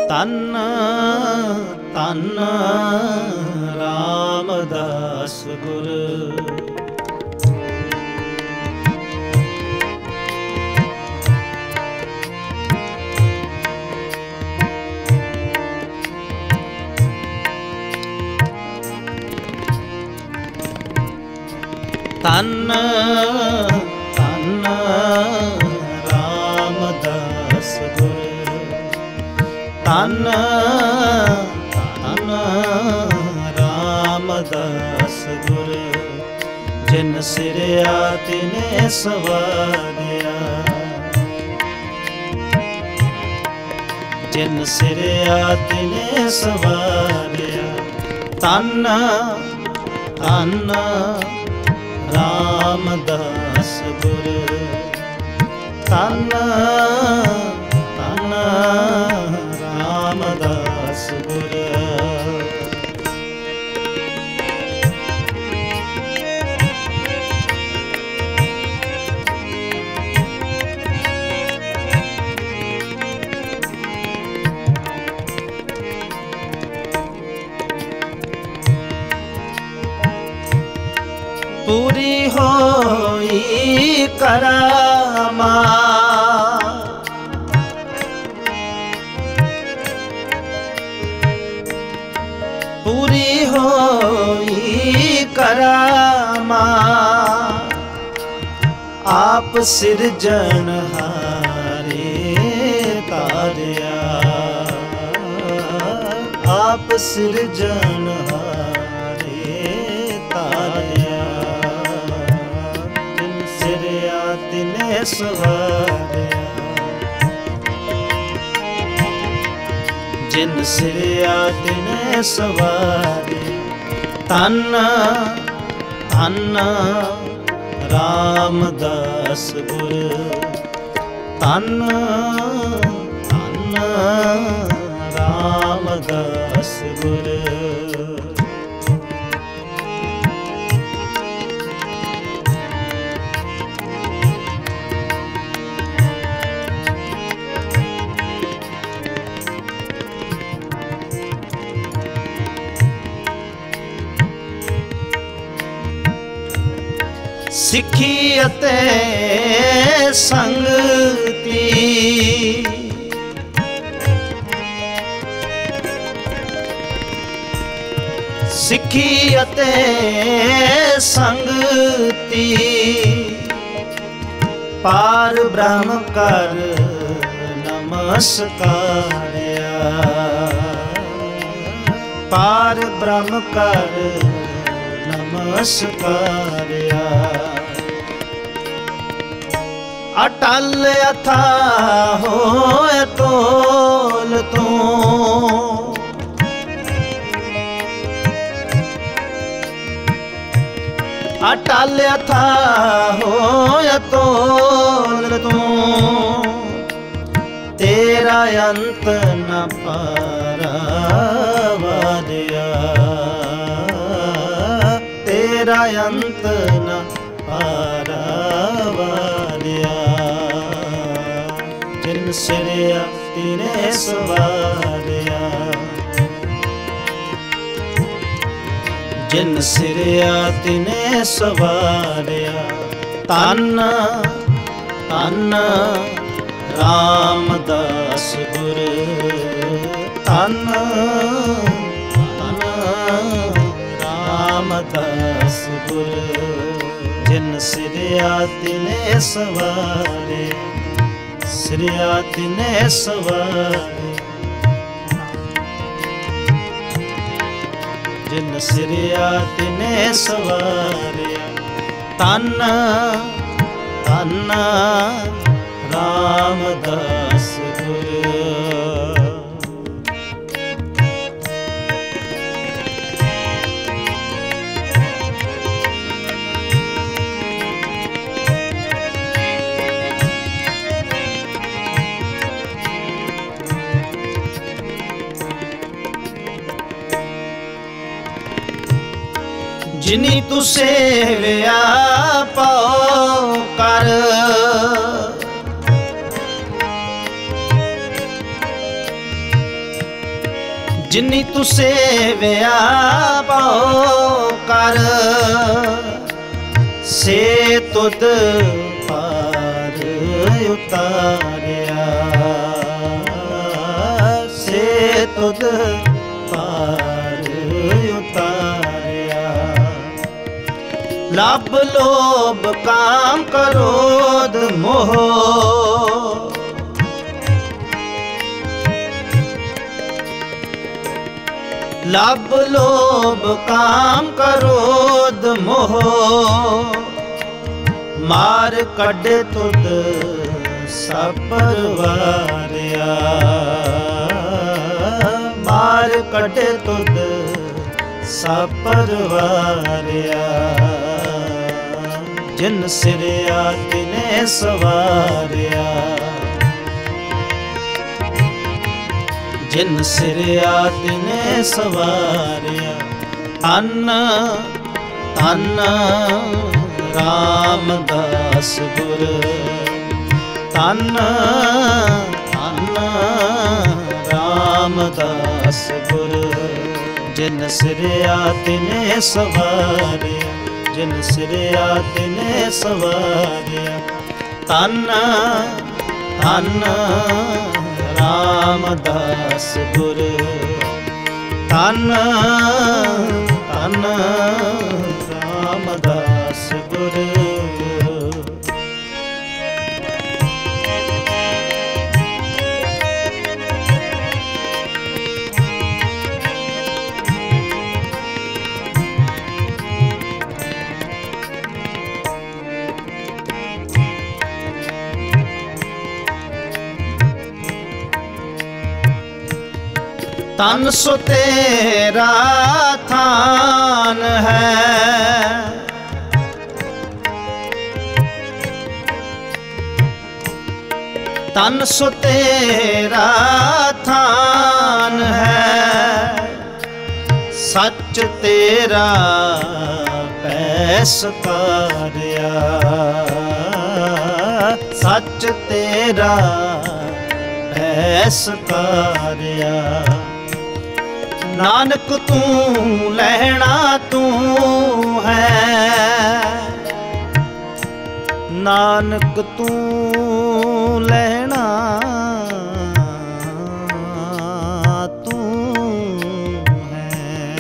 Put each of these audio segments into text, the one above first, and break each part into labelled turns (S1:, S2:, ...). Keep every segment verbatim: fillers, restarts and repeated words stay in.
S1: तन तन रामदास गुर। तन तन रामदास गुर। तन तन रामदास गुर। जिन सिरया तिने सवारिया, जिन सिरया तिने सवारिया। तन तन रामदास गुर। तन तन रामदास गुर। पूरी होई करामा, पूरी होई करामा। आप सिरजनहारे तारिया, आप सिरजनहारे तारिया। जिन सिरया तिने सवारिया, जिन सिरया तिने सवारिया। तन तन रामदास गुर। तन तन रामदास गुर। सिखी अते संगति, सिखी अते संगति। पार ब्रह्म कर नमस्कारिया, पार ब्रह्म कर नमस्कारिया। अटल अथा होए तोल तू, अटल अथा होए तोल तू। तेरा अंत न पारावादिया, तेरा अंत न पारावादिया। जिन सिरया तिने सवारिया, जिन सिरया तिने सवारिया। तन तन रामदास गुर। तन तन रामदास गुर। जिन सिरया तिने सवारिया, सिरया तिने सवारिया। जिन सिरया तिने सवारिया। तन तन रामदास गुर। जिनी तू सेविया पाओ कर, जिनी तू सेविया पाओ कर से तुद पार उतारिया से तुद पार उतारिया। लब लोभ काम क्रोध मोह लब लोभ काम क्रोध मोह मार कढ तुद सब परवारिया मार कढ तुद सब परवारिया। जिन सिरिया तिने सवारिया जिन सिरिया तिने सवारिया। धन धन रामदास गुर धन धन रामदास गुर जिन सिरिया तिने सवारिया जिन सिरिया तिने सवारिया। धन धन रामदास गुर धन धन रामदास गुर। तन सो तेरा थान है तन सो तेरा थान है। सच तेरा पैसकारिया सच तेरा पैसकारिया। नानक तू लहना तू है नानक तू लहना तू है।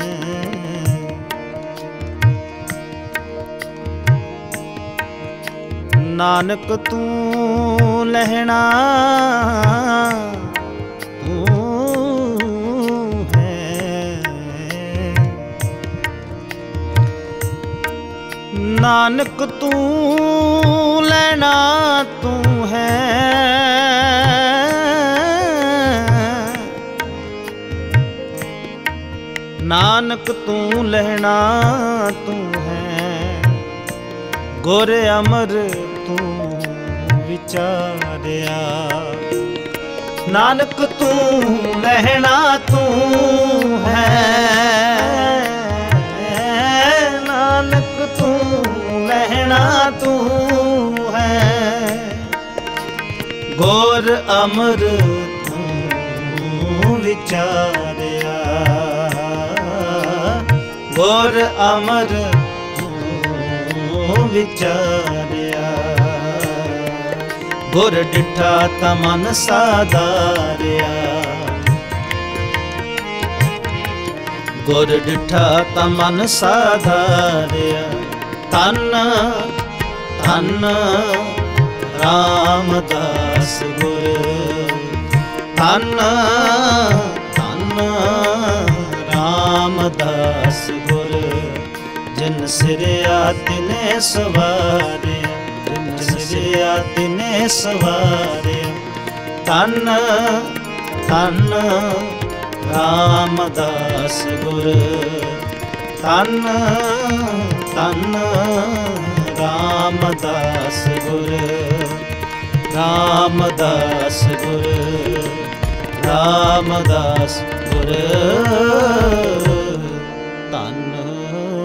S1: नानक तू लहना नानक तू लेना तू है। नानक तू लेना तू है। गुर अमर तू विचारिया नानक तू लेना तू है। नानक तू लहना तू है। गुर अमर तू विचारिया गुर अमर तू विचारिया। गुर डिठा तमन साधारिया गुर डिठा तमन साधारिया। धन धन रामदास गुर धन धन रामदास गुर जिन सिरिया तिने सवारिया जिन सिरिया तिने सवारिया। धन धन रामदास गुर धन धन रामदास गुर रामदास गुर रामदास गुर धन